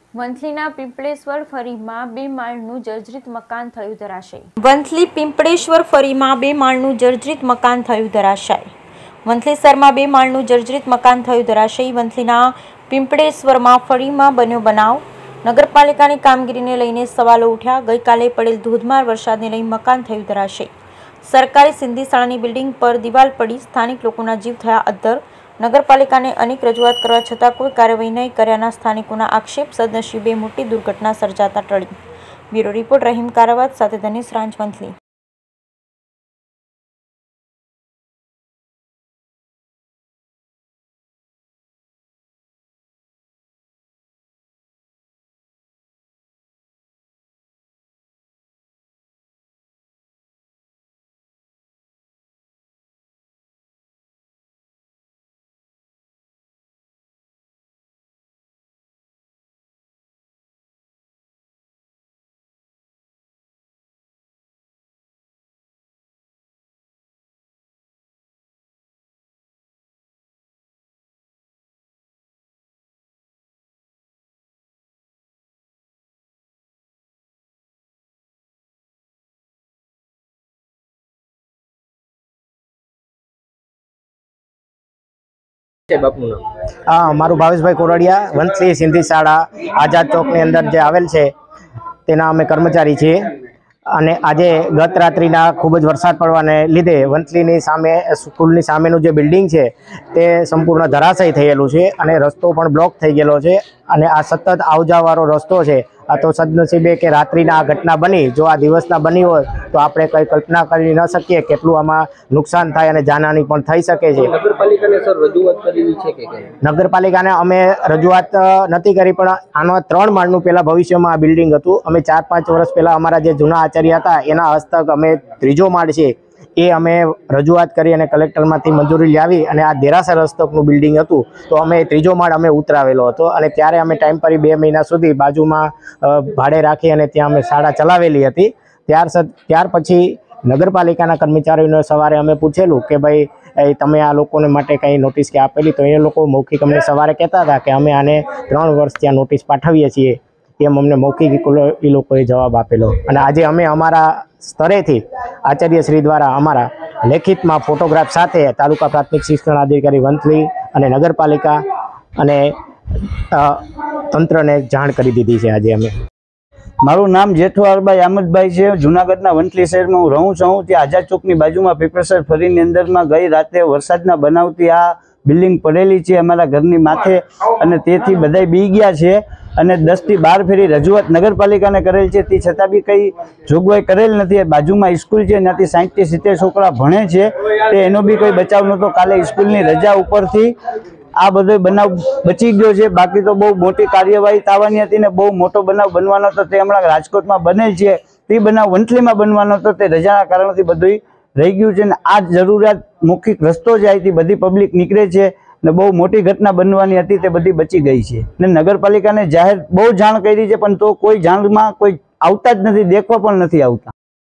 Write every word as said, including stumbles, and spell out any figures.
વંથલીના પીપળેશ્વર ફળીમાં બે માળનું જર્જરિત મકાન થયું ધરાશાયી. વંથલી પીપળેશ્વર ફળીમાં બે માળનું જર્જરિત મકાન થયું ધરાશાયી. વંથલી શહેરમાં બે માળનું જર્જરિત મકાન થયું ધરાશાયી. વંથલીના પીપળેશ્વરમાં ફળીમાં બન્યો બનાવ. નગરપાલિકાની કામગીરીને લઈને સવાલો ઉઠ્યા. ગઈકાલે પડેલ ધોધમાર વરસાદને લઈને મકાન થયું ધરાશાયી. સરકારી સિંધી શાળાની બિલ્ડિંગ પર દિવાલ પડી સ્થાનિક લોકોના જીવ થયા અદ્ધર. નગરપાલિકાને અનેક રજૂઆત કરવા છતાં કોઈ કાર્યવાહી નહીં કર્યાના સ્થાનિકોના આક્ષેપ. સદનસીબે મોટી દુર્ઘટના સર્જાતા ટળી. બ્યુરો રિપોર્ટ રહીમ કારાવાત સાથે ધનેશ રાંચ, વંથલી. હા, મારું ભાવેશભાઈ કોરડિયા, વંથલી સિંધી શાળા આઝાદ ચોકની અંદર જે આવેલ છે તેના અમે કર્મચારી છીએ. અને આજે ગત રાત્રિના ખૂબ જ વરસાદ પડવાને લીધે વંથલીની સામે સ્કૂલની સામેનું જે બિલ્ડિંગ છે તે સંપૂર્ણ ધરાશાયી થયેલું છે અને રસ્તો પણ બ્લોક થઈ ગયેલો છે. અને આ સતત આવજાવાળો રસ્તો છે. આ તો સદનસીબે કે રાત્રિના આ ઘટના બની. જો આ દિવસના બની હોય તો આપણે કંઈ કલ્પના કરી ન શકીએ કેટલું આમાં નુકસાન થાય અને જાનહાની પણ થઈ શકે છે. નગરપાલિકાને સર રજૂઆત કરેલી છે કે કેમ? નગરપાલિકાને અમે રજૂઆત નથી કરી, પણ આનો ત્રણ માળનું પહેલાં ભવિષ્યમાં આ બિલ્ડિંગ હતું. અમે ચાર પાંચ વર્ષ પહેલાં અમારા જે જૂના આચાર્ય હતા એના હસ્તક અમે ત્રીજો માળ છે એ અમે રજૂઆત કરી અને કલેક્ટરમાંથી મંજૂરી લાવી અને આ દેરાસર હસ્તકનું બિલ્ડિંગ હતું તો અમે ત્રીજો માળ અમે ઉતરાવેલો હતો. અને ત્યારે અમે ટાઈમ પર બે મહિના સુધી બાજુમાં ભાડે રાખી અને ત્યાં અમે શાળા ચલાવેલી હતી. ત્યાર ત્યાર પછી નગરપાલિકાના કર્મચારીઓને સવારે અમે પૂછેલું કે ભાઈ તમે આ લોકોને માટે કંઈ નોટિસ કે આપેલી, તો એ લોકો મૌખિક અમને સવારે કહેતા હતા કે અમે આને ત્રણ વર્ષ ત્યાં નોટિસ પાઠવીએ છીએ. એમ અમને મૌખિક એ લોકોએ જવાબ આપેલો. અને આજે અમે અમારા સ્તરેથી આચાર્યશ્રી દ્વારા અમારા લેખિતમાં ફોટોગ્રાફ સાથે તાલુકા પ્રાથમિક શિક્ષણ અધિકારી વંથલી અને નગરપાલિકા અને તંત્રને જાણ કરી દીધી છે. આજે અમે મારું નામ જેઠવારભાઈ આમદભાઈ છે. જુનાગઢના વંથલી શહેરમાં હું રહું છું. ત્યાં આઝાદ ચોકની બાજુમાં પીપળેશ્વર ફળીની અંદરમાં ગઈ રાતે વરસાદના બનાવથી આ બિલ્ડિંગ પડેલી છે અમારા ઘરની માથે, અને તેથી બધાય બી ગયા છે. અને દસથી બાર ફેરી રજૂઆત નગરપાલિકાને કરેલ છે, તે છતાં બી કંઈ જોગવાઈ કરેલ નથી. બાજુમાં સ્કૂલ છે, ત્યાંથી સાહીઠથી સિત્તેર છોકરા ભણે છે, તે એનો બી કોઈ બચાવ નહોતો. કાલે સ્કૂલની રજા ઉપરથી આ બધો બનાવ બચી ગયો છે. બાકી તો બહુ મોટી કાર્યવાહી થવાની હતી ને બહુ મોટો બનાવ બનવાનો હતો. તે હમણાં રાજકોટમાં બનેલ છે, તે બનાવ વંથલીમાં બનવાનો હતો. તે રજાના કારણથી બધું રહી ગયું છે. ને આ જરૂરિયાત મૌખિક રસ્તો છે, અહીંથી બધી પબ્લિક નીકળે છે ને બહુ મોટી ઘટના બનવાની હતી તે બધી બચી ગઈ છે. ને નગરપાલિકાને જાહેર બહુ જાણ કરી છે, પણ તો કોઈ જાણમાં કોઈ આવતા જ નથી, દેખવા પણ નથી આવતા.